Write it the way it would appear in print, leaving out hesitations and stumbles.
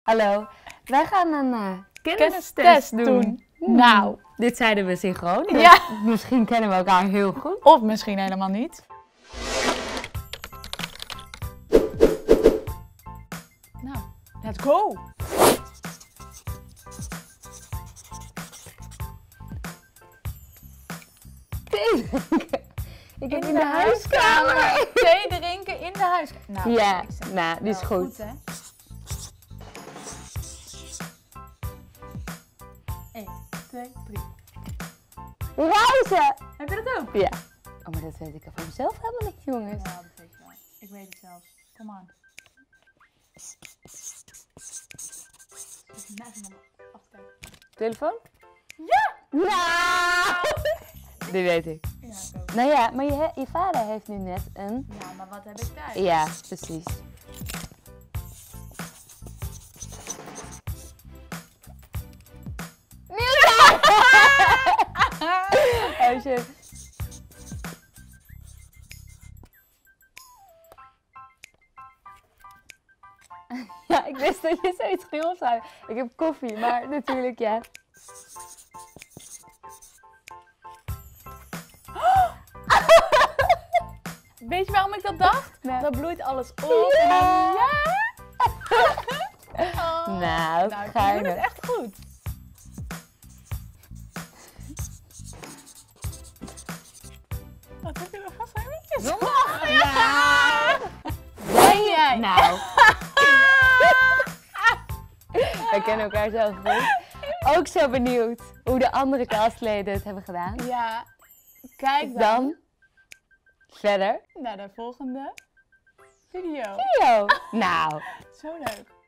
Hallo, wij gaan een Kennistest doen. Nou, dit zeiden we synchroon. Dus ja. misschien kennen we elkaar heel goed. Of misschien helemaal niet. Nou, let's go. Ik heb in de huiskamer. Thee drinken in de huiskamer. Nou, Ja, ik zeg nou, die is wel goed. Hè? 1, 2, 3. Reizen! Heb je dat ook? Ja. Oh, maar dat weet ik van mezelf helemaal niet, jongens. Ja, dat weet je wel. Ik weet het zelfs. Kom aan. Telefoon? Ja! Nou! Die weet ik. Ja, ik ook. Nou ja, maar je vader heeft nu net een... Ja, maar wat heb ik thuis? Ja, precies. Oh shit. Ja, ik wist dat je zoiets grils zou. Ik heb koffie, maar natuurlijk ja. Weet je waarom ik dat dacht? Nee. Dan bloeit alles op. Ja! Ja! Oh. Nou, Nou, ga je je doet het echt goed. Wat heb je nog vast handjes? Zondag! Ja! Ben jij? Nou. Wij kennen elkaar zo goed. Ook zo benieuwd hoe de andere castleden het hebben gedaan. Ja, kijk Dan verder. naar de volgende video. Video. Nou. Zo leuk.